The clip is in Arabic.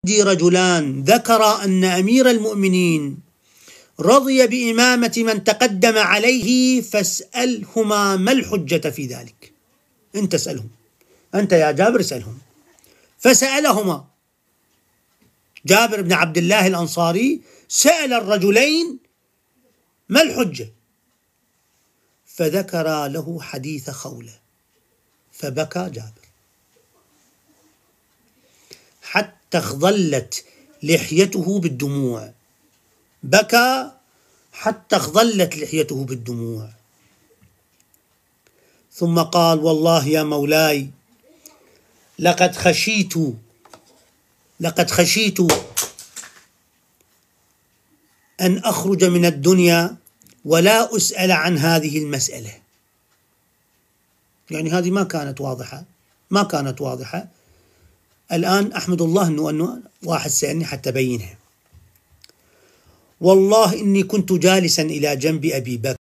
رجلان ذكر أن أمير المؤمنين رضي بإمامة من تقدم عليه فاسألهما ما الحجة في ذلك. أنت اسألهم، أنت يا جابر اسألهم. فسألهما جابر بن عبد الله الأنصاري، سأل الرجلين ما الحجة، فذكر له حديث خولة، فبكى جابر حتى اخضلت لحيته بالدموع، بكى حتى اخضلت لحيته بالدموع، ثم قال: والله يا مولاي لقد خشيت أن أخرج من الدنيا ولا أسأل عن هذه المسألة. يعني هذه ما كانت واضحة. الآن أحمد الله أنه واحد سألني حتى بينها. والله إني كنت جالسا إلى جنب أبي بكر